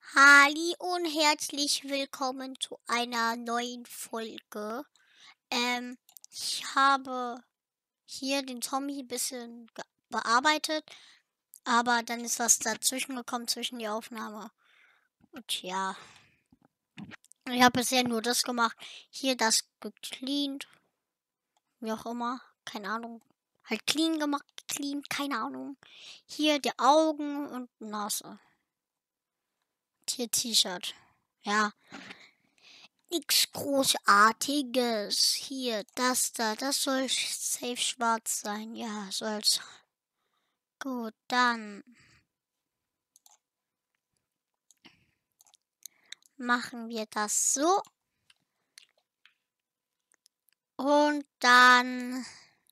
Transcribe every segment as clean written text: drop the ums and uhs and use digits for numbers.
Halli und herzlich willkommen zu einer neuen Folge. Ich habe hier den Zombie ein bisschen bearbeitet, aber dann ist was dazwischen gekommen zwischen die Aufnahme. Und ja, ich habe bisher nur das gemacht. Hier das gecleant, wie auch immer, keine Ahnung. Halt clean gemacht, clean, keine Ahnung. Hier die Augen und Nase. Hier T-Shirt. Ja. Nichts Großartiges. Hier, das da, das soll safe schwarz sein. Ja, soll's. Gut, dann machen wir das so. Und dann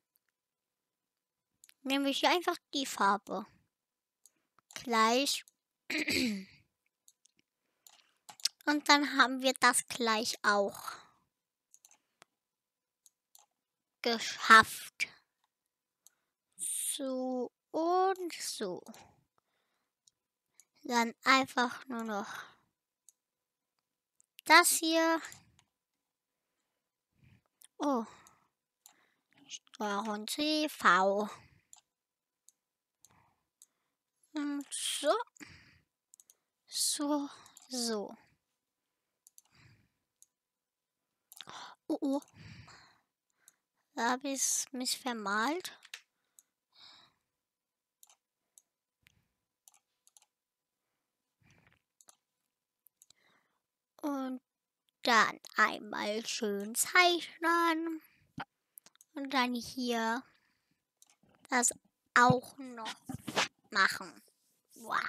nehmen wir hier einfach die Farbe. Gleich. Und dann haben wir das gleich auch geschafft. So und so. Dann einfach nur noch das hier. Oh. Steuerung C, V. Und so. So, so. Oh, oh. Da habe ich mich vermalt. Und dann einmal schön zeichnen. Und dann hier das auch noch machen. Wow.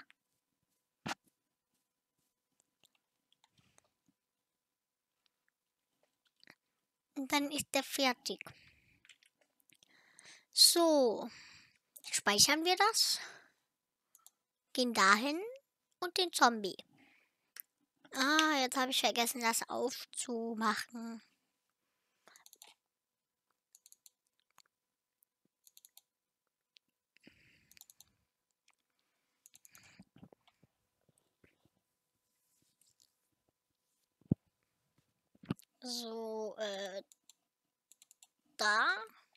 Und dann ist der fertig. So, speichern wir das. Gehen dahin und den Zombie. Ah, jetzt habe ich vergessen, das aufzumachen. So, da.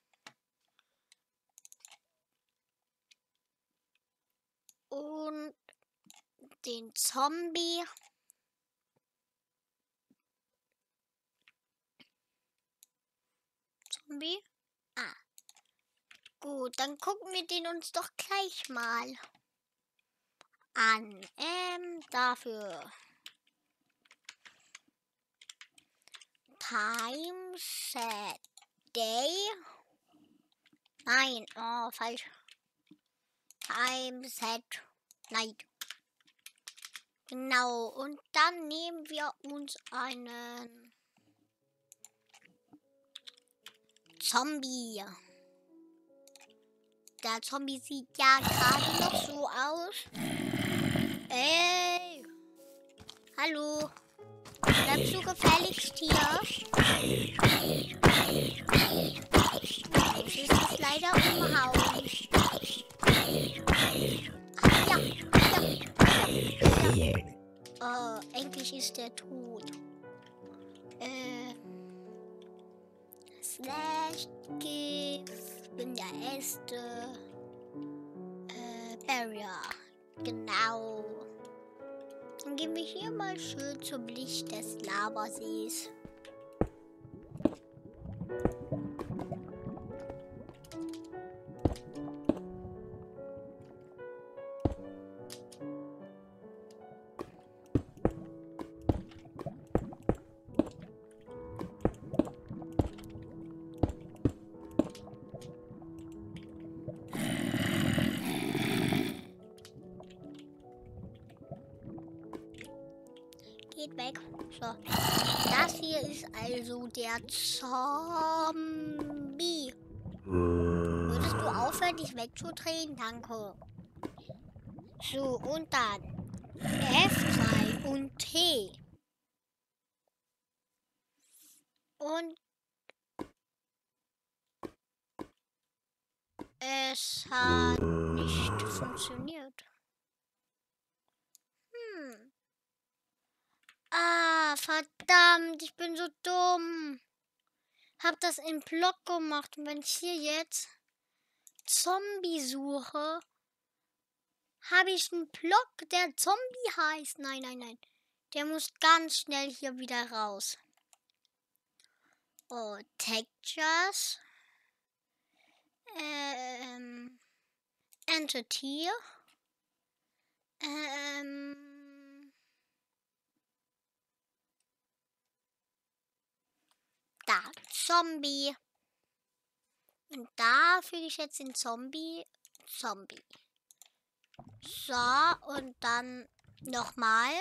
Und den Zombie. Ah. Gut, dann gucken wir den uns doch gleich mal an. Dafür. Time set day. Nein, oh, falsch. Time set night. Genau, und dann nehmen wir uns einen Zombie. Der Zombie sieht ja gerade noch so aus. Ey! Hallo! Bleibst du gefälligst hier? Ich muss es leider umhauen. Ja. Endlich ist der tot. Slash Gift in der erste Barrier. Genau. Dann gehen wir hier mal schön zum Licht des Lavasees. Geht weg. So. Das hier ist also der Zombie. Würdest du aufhören, dich wegzudrehen? Danke. So, und dann F2 und T. Und es hat nicht funktioniert. Verdammt, ich bin so dumm. Hab das im Block gemacht. Und wenn ich hier jetzt Zombie suche, habe ich einen Block, der Zombie heißt. Nein, nein, nein. Der muss ganz schnell hier wieder raus. Oh, Textures. Entity. Da, Zombie. Und da füge ich jetzt den Zombie. So, und dann nochmal.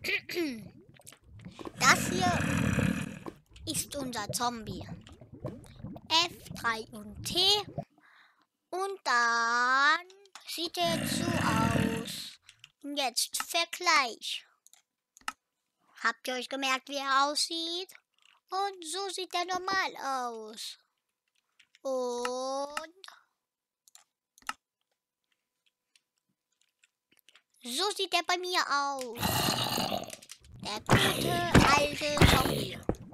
Das hier ist unser Zombie. F3 und T. Und dann sieht er jetzt so aus. Und jetzt Vergleich. Habt ihr euch gemerkt, wie er aussieht? Und so sieht er normal aus. Und so sieht er bei mir aus. Der gute alte Zombie.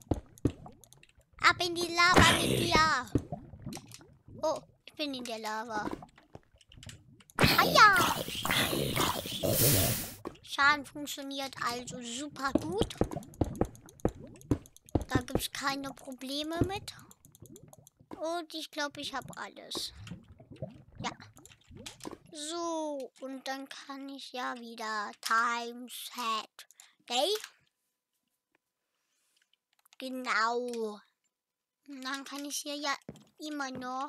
Ab in die Lava mit dir. Oh, ich bin in der Lava. Haja! Schaden funktioniert also super gut. Da gibt es keine Probleme mit. Und ich glaube, ich habe alles. Ja. So, und dann kann ich ja wieder Time Set Day. Genau. Und dann kann ich hier ja immer noch.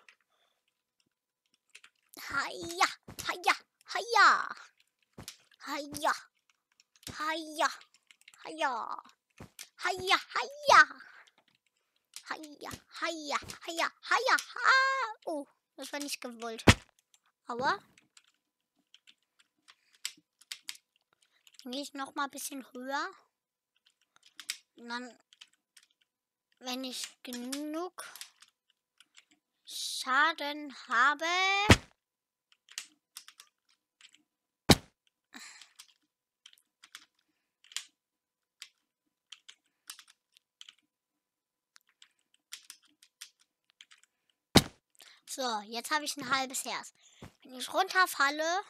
Haja, haja, haja. Haja, haja, haja. Haja, haja. Haja, haja, haja, haja. Ah. Oh, das war nicht gewollt. Aber dann gehe ich noch mal ein bisschen höher. Und dann, wenn ich genug Schaden habe, so, jetzt habe ich ein halbes Herz. Wenn ich runterfalle,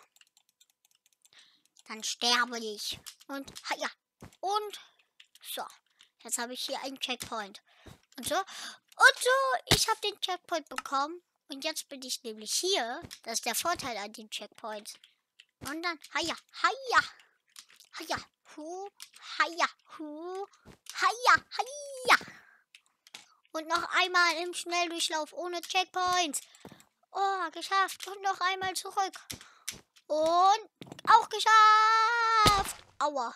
dann sterbe ich. Und ja, und so. Jetzt habe ich hier einen Checkpoint. Und so, ich habe den Checkpoint bekommen. Und jetzt bin ich nämlich hier. Das ist der Vorteil an den Checkpoints. Und dann, haja, haja, haja, hu, haja, hu, haja, haja. Und noch einmal im Schnelldurchlauf ohne Checkpoints. Oh, geschafft. Und noch einmal zurück. Und auch geschafft. Aua.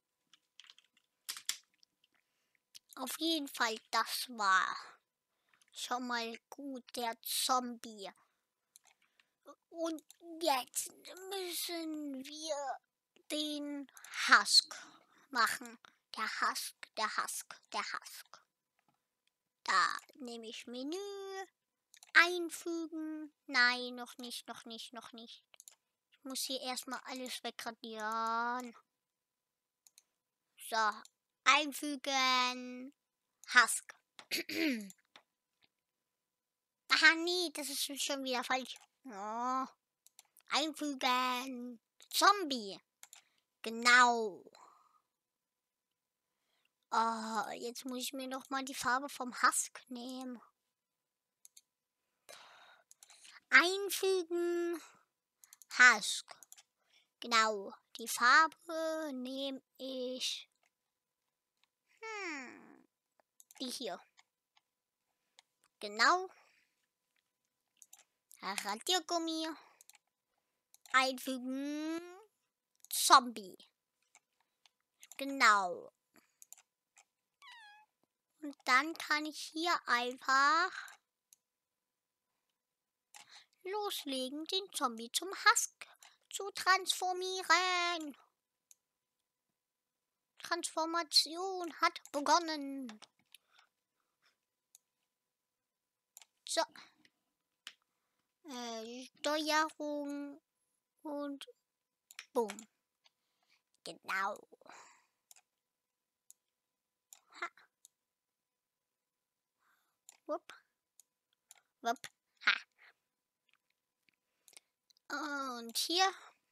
Auf jeden Fall, das war schon mal gut, der Zombie. Und jetzt müssen wir den Husk machen. Der Husk, der Husk, der Husk. Da nehme ich Menü. Einfügen. Nein, noch nicht, noch nicht, noch nicht. Ich muss hier erstmal alles wegradieren. So, einfügen. Husk. Aha, nee, das ist schon wieder falsch. Oh. Einfügen. Zombie. Genau. Oh, jetzt muss ich mir noch mal die Farbe vom Husk nehmen. Einfügen. Husk. Genau. Die Farbe nehme ich. Die hier. Genau. Radiergummi. Einfügen. Zombie. Genau. Und dann kann ich hier einfach loslegen, den Zombie zum Husk zu transformieren. Transformation hat begonnen. So. Steuerung und Boom. Genau. Wupp. Wupp. Ha. Und hier.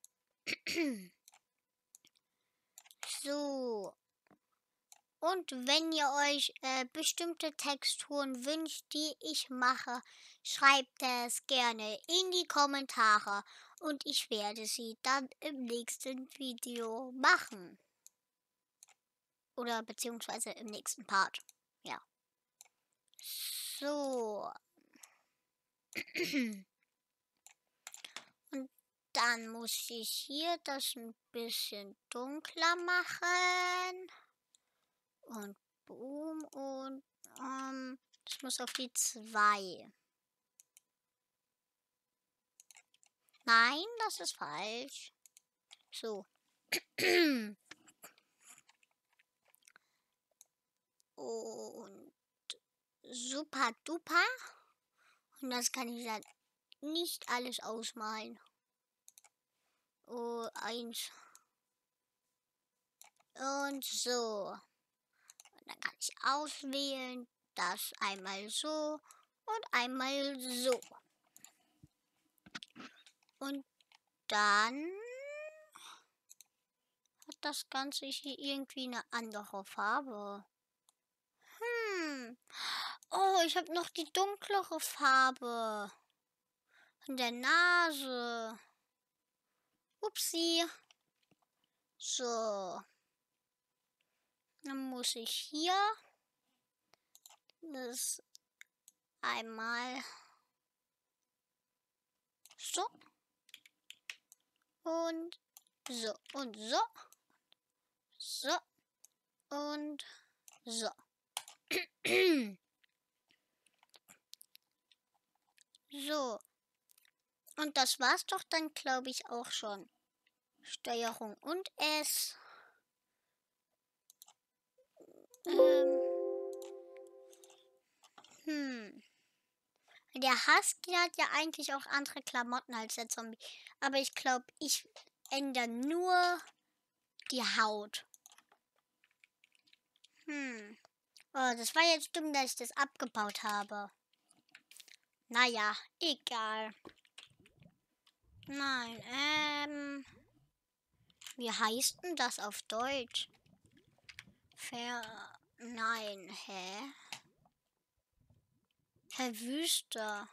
So. Und wenn ihr euch bestimmte Texturen wünscht, die ich mache, schreibt es gerne in die Kommentare und ich werde sie dann im nächsten Video machen. Oder beziehungsweise im nächsten Part. Ja. So. Und dann muss ich hier das ein bisschen dunkler machen. Und boom und ich muss auf die 2. Nein, das ist falsch. So. Und super duper. Und das kann ich dann nicht alles ausmalen. Oh, 1. Und so. Und dann kann ich auswählen, das einmal so und einmal so. Und dann hat das Ganze hier irgendwie eine andere Farbe. Oh, ich habe noch die dunklere Farbe von der Nase. Upsi. So. Dann muss ich hier das einmal so und so und so. So und so. So. Und das war's doch dann, glaube ich, auch schon. Steuerung und S. Der Husky hat ja eigentlich auch andere Klamotten als der Zombie. Aber ich glaube, ich ändere nur die Haut. Oh, das war jetzt dumm, dass ich das abgebaut habe. Naja, egal. Nein, wie heißt denn das auf Deutsch? Nein, hä? Wüste.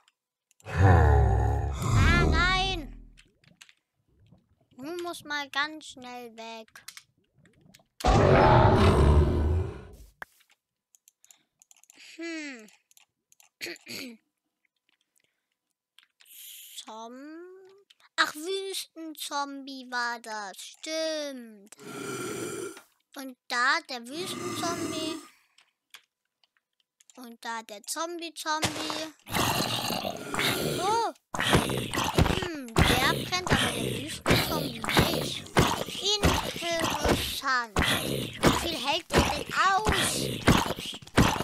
Ah, nein! Du musst mal ganz schnell weg. Ach, Wüstenzombie war das. Stimmt. Und da der Wüstenzombie. Und da der Zombie. Oh! Der brennt, aber der Wüstenzombie nicht. Interessant. Wie viel hält der denn aus?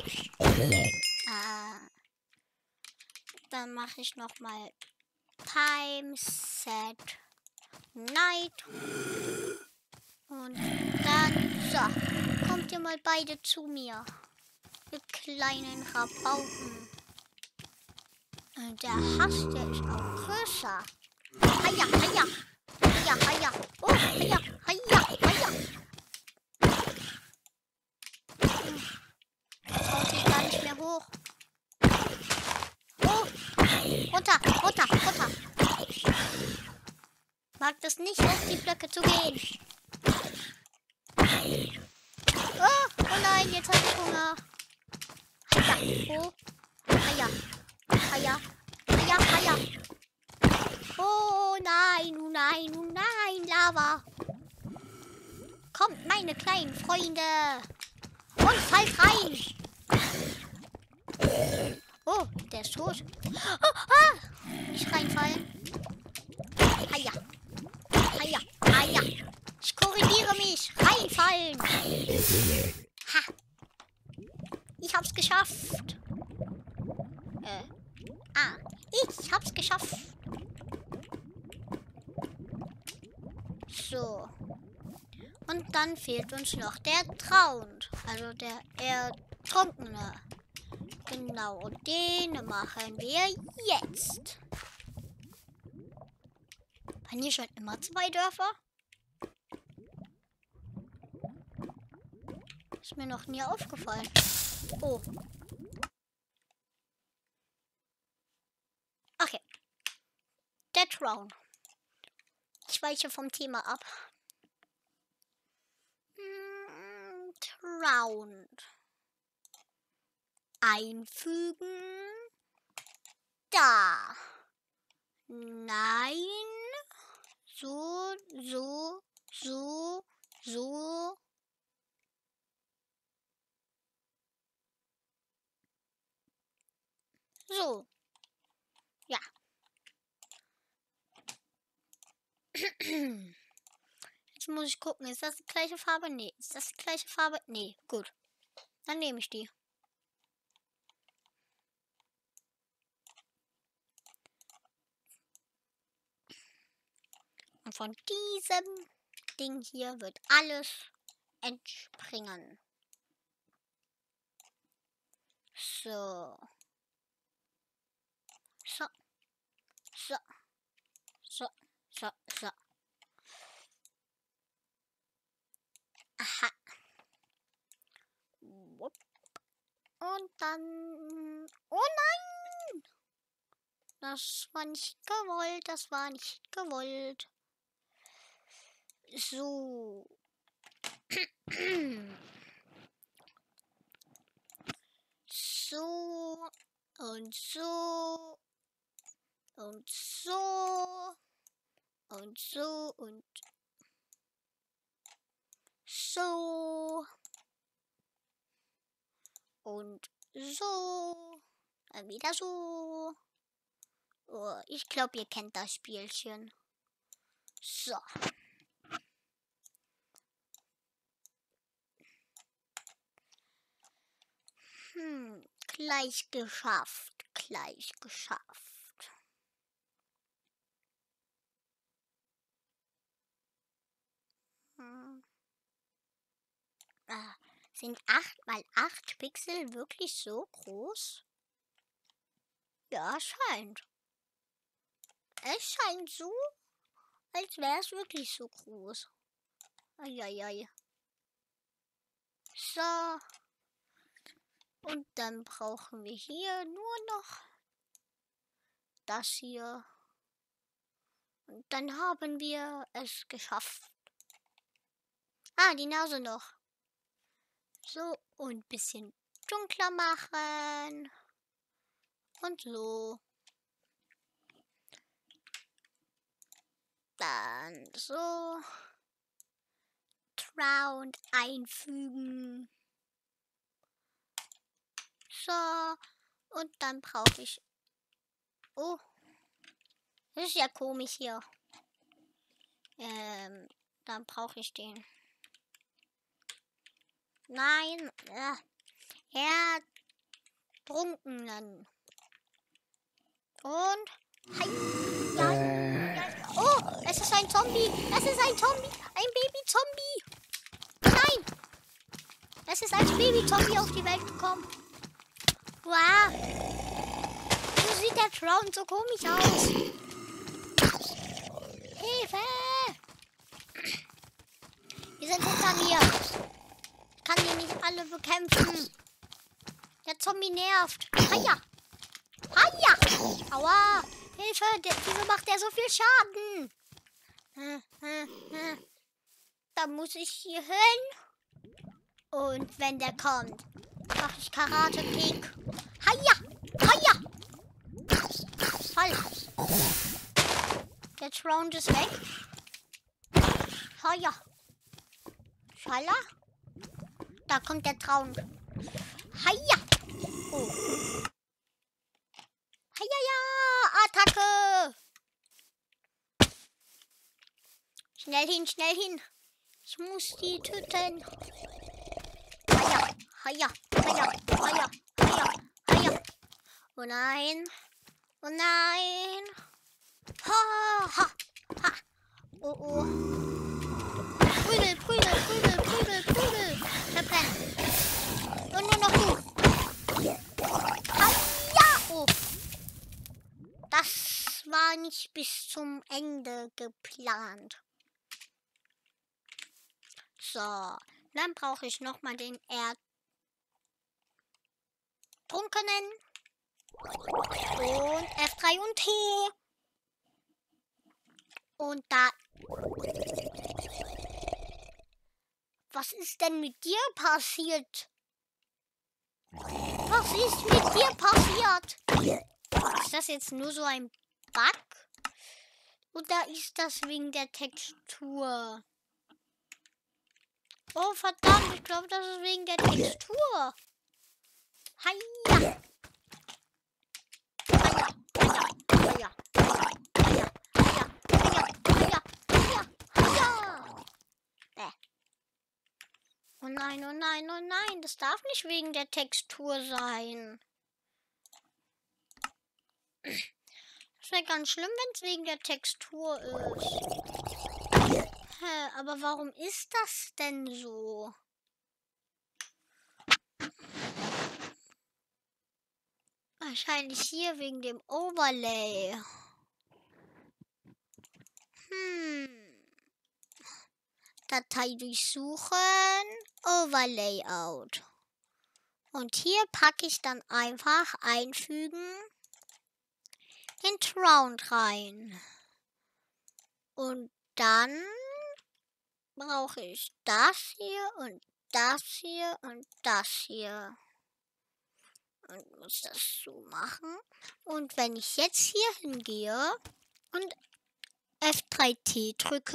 Dann mache ich nochmal Time Set Night. Und dann, so, kommt ihr mal beide zu mir. Ihr kleinen Rabauken. Und der Hass, der ist auch größer. Haja, haja. Haja, haja. Oh, haja, haja, haja. Traut sich gar nicht mehr hoch. Oh, runter. Mag das nicht, auf die Blöcke zu gehen. Oh nein, jetzt habe ich Hunger. Haja, oh, haja. Oh nein, Lava. Kommt, meine kleinen Freunde. Und fallt rein. Oh, der ist tot. Nicht reinfallen. Haja. Ich korrigiere mich. Reinfallen. Ha. Ich hab's geschafft. Ich hab's geschafft. So. Und dann fehlt uns noch der Traunt. Also der Ertrunkene. Genau, und den machen wir jetzt. Waren hier schon immer 2 Dörfer? Ist mir noch nie aufgefallen. Oh. Okay. Dead Round. Ich weiche vom Thema ab. Round. Einfügen. Da. Nein. So. So. Ja. Jetzt muss ich gucken, ist das die gleiche Farbe? Nee. Ist das die gleiche Farbe? Nee. Gut. Dann nehme ich die. Und von diesem Ding hier wird alles entspringen. So. So. So. So. So. So. Aha. Wupp. Und dann... Oh nein! Das war nicht gewollt. Das war nicht gewollt. So. So. Und so. Und so. Und so. Und so. Und so. Dann wieder so. Oh, ich glaube, ihr kennt das Spielchen. So. Gleich geschafft. Gleich geschafft. Sind 8 mal 8 Pixel wirklich so groß? Ja, scheint. Es scheint so, als wäre es wirklich so groß. Eieiei. So. Und dann brauchen wir hier nur noch das hier. Und dann haben wir es geschafft. Ah, die Nase noch. So, und ein bisschen dunkler machen. Und so. Dann so. Round einfügen. So. Und dann brauche ich... Oh. Das ist ja komisch hier. Dann brauche ich den. Nein. Ertrunkenen. Und... Oh, es ist ein Zombie. Es ist ein Zombie. Ein Baby-Zombie. Nein. Es ist als Baby-Zombie auf die Welt gekommen. Wow. So sieht der Drown so komisch aus. Hilfe. Wir sind hinter mir. Ich kann die nicht alle bekämpfen. Der Zombie nervt. Haja. Haja. Aua. Hilfe. Wieso macht der so viel Schaden? Da muss ich hier hin. Und wenn der kommt, mache ich Karate-Kick. Haja. Haja. Voll. Der Drown ist weg. Haja. Schalla. Da kommt der Traum. Haja. Oh. Haja, ja. Attacke. Schnell hin, schnell hin. Ich muss die töten. Haja, haja, haja, haja, haja, haja. Oh nein. Oh nein. Ha, ha, ha. Oh, oh. Prügel, Prügel, Prügel, Prügel, Prügel. Verbrennen. Und nur noch du. nicht bis zum Ende geplant. So, dann brauche ich nochmal den Erdtrunkenen und F3 und T. Und da... Was ist denn mit dir passiert? Was ist mit dir passiert? Ist das jetzt nur so ein Bug? Oder ist das wegen der Textur? Oh verdammt, ich glaube, das ist wegen der Textur. Heia! Heia! Heia! Heia! Heia! Heia! Heia! Heia! Oh nein, oh nein, oh nein, das darf nicht wegen der Textur sein. Das wäre ganz schlimm, wenn es wegen der Textur ist. Hä, aber warum ist das denn so? Wahrscheinlich hier wegen dem Overlay. Datei durchsuchen, Overlayout. Und hier packe ich dann einfach einfügen in Round rein. Und dann brauche ich das hier und das hier und das hier. Und muss das so machen. Und wenn ich jetzt hier hingehe und F3T drücke,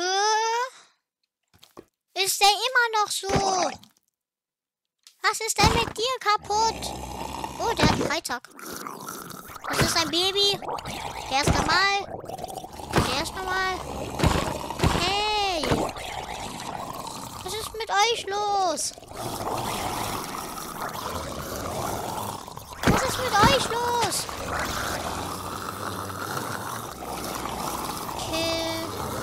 ist der immer noch so. Was ist denn mit dir kaputt? Oh, der hat Freitag. Das ist ein Baby. Der ist normal. Der ist normal. Hey. Was ist mit euch los? Was ist mit euch los? Kill.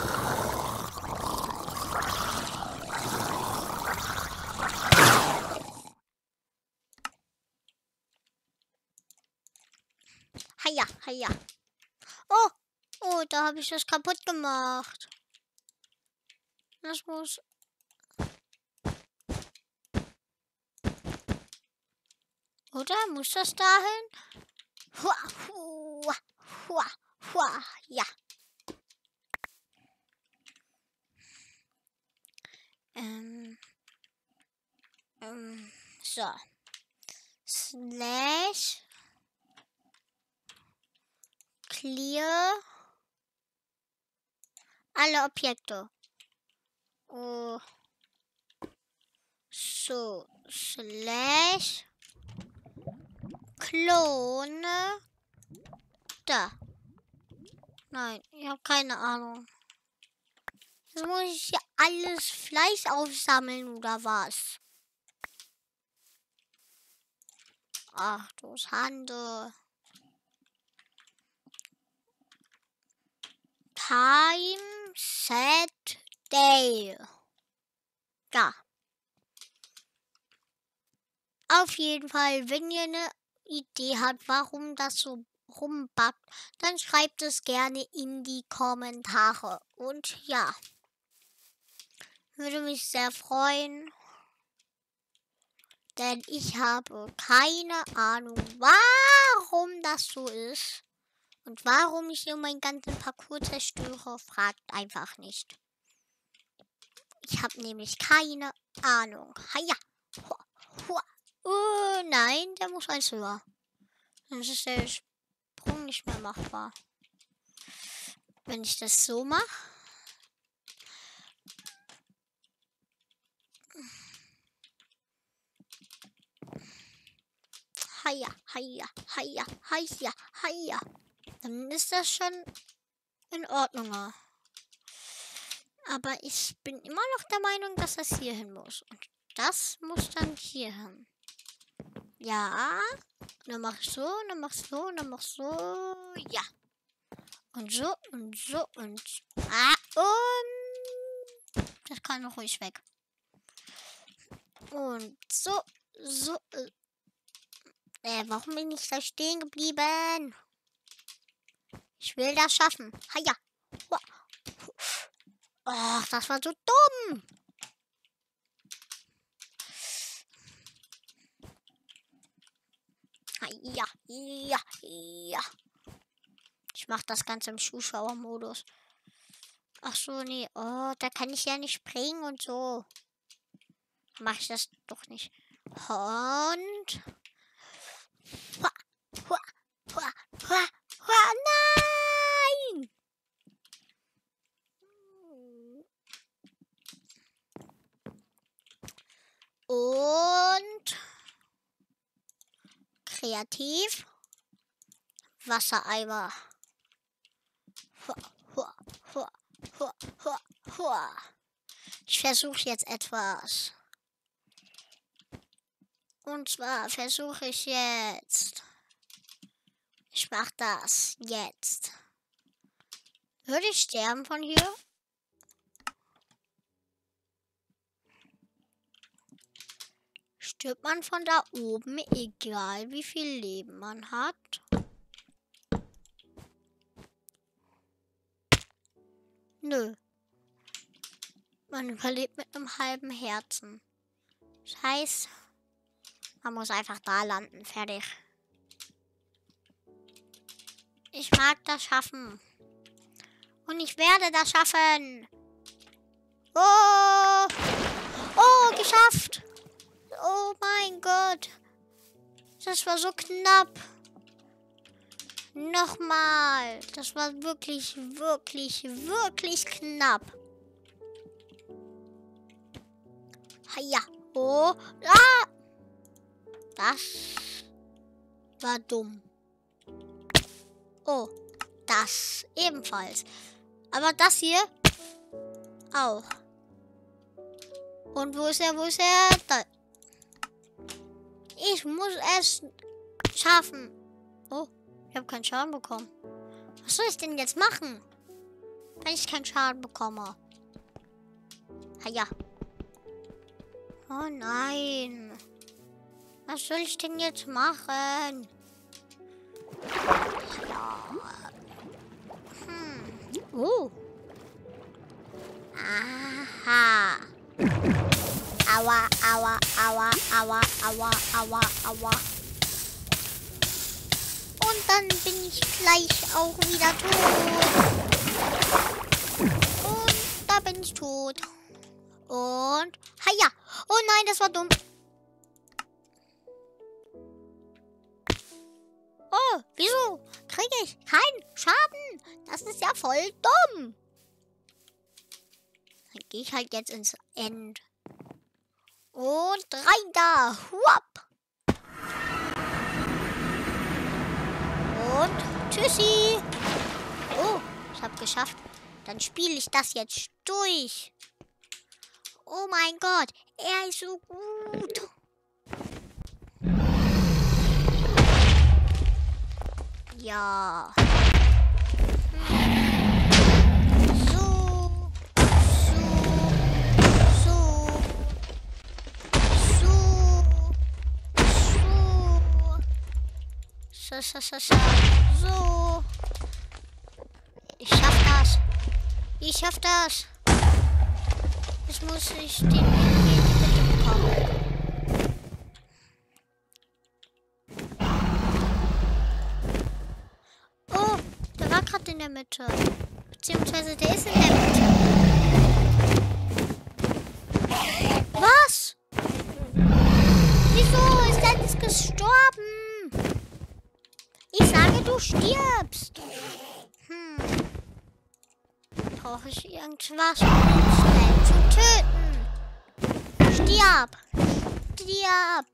Heia, heia. Oh, oh, da habe ich das kaputt gemacht. Das muss... Oder? Muss das dahin? Hua, hua, hua, hua, ja. So. Slash clear alle Objekte. Oh. So. Slash Klone. Da. Nein, ich habe keine Ahnung. Jetzt muss ich hier alles Fleisch aufsammeln oder was? Ach du Schande. Time set day. Ja. Auf jeden Fall, wenn ihr eine Idee habt, warum das so rumbackt, dann schreibt es gerne in die Kommentare. Und ja, würde mich sehr freuen, denn ich habe keine Ahnung, warum das so ist. Und warum ich hier meinen ganzen Parcours zerstöre, fragt einfach nicht. Ich habe nämlich keine Ahnung. Haja. Hua, hua. Nein, der muss eins höher. Sonst ist der Sprung nicht mehr machbar. Wenn ich das so mache. Haja, haja, haja, haja, haja. Dann ist das schon in Ordnung. Aber ich bin immer noch der Meinung, dass das hier hin muss. Und das muss dann hier hin. Ja. Dann mach ich so, dann mach ich so, dann mach ich so. Ja. Und so und so und so. Und das kann noch ruhig weg. Und so, so. Warum bin ich da stehen geblieben? Ich will das schaffen. Haja. Oh, das war so dumm. Ja, ja, ja. Ich mache das Ganze im Zuschauermodus. Ach so, nee. Oh, da kann ich ja nicht springen und so. Mache ich das doch nicht. Und... Nein! Und... Kreativ. Wassereimer. Ich versuche jetzt etwas. Und zwar versuche ich jetzt. Ich mache das jetzt. Würde ich sterben von hier? Stirbt man von da oben, egal wie viel Leben man hat? Nö. Man überlebt mit einem halben Herzen. Das heißt, man muss einfach da landen. Fertig. Ich mag das schaffen. Und ich werde das schaffen. Oh! Oh, geschafft! Oh mein Gott. Das war so knapp. Nochmal. Das war wirklich, wirklich, wirklich knapp. Ja. Oh. Ah. Das war dumm. Oh. Das ebenfalls. Aber das hier auch. Und wo ist er? Wo ist er? Da. Ich muss es schaffen. Oh, ich habe keinen Schaden bekommen. Was soll ich denn jetzt machen, wenn ich keinen Schaden bekomme? Ja. Oh nein. Was soll ich denn jetzt machen? Ja. Oh. Aha. Aua, aua, aua, aua, aua, aua, aua. Und dann bin ich gleich auch wieder tot. Und da bin ich tot. Und, ja. Oh nein, das war dumm. Oh, wieso kriege ich keinen Schaden? Das ist ja voll dumm. Dann gehe ich halt jetzt ins End. Und rein da. Huap. Und tschüssi. Oh, ich habe geschafft. Dann spiele ich das jetzt durch. Oh mein Gott, er ist so gut. Ja. So. Ich schaff das. Ich schaff das. Jetzt muss ich den irgendwie in die Mitte bekommen. Oh, der war gerade in der Mitte. Beziehungsweise der ist in der Mitte. Was? Wieso ist er jetzt gestorben? Ich sage, du stirbst. Brauche ich irgendwas, um ihn schnell zu töten? Stirb! Stirb!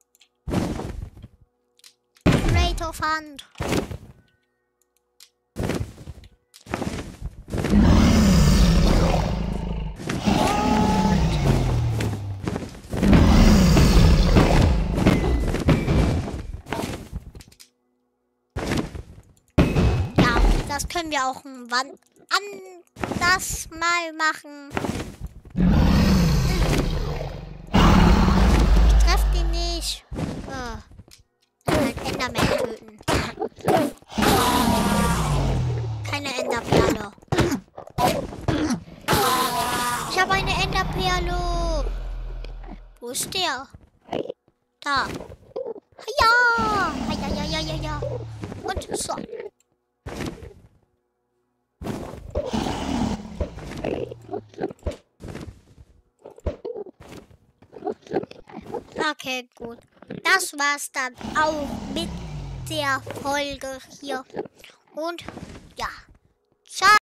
Rate of Hand. Das können wir auch anders mal machen. Ich treffe den nicht. Dann halt Enderman töten. Enderperle. Ich habe eine Enderperle. Wo ist der? Da. Ja. Ja. Und so. Okay, gut. Das war's dann auch mit der Folge hier. Und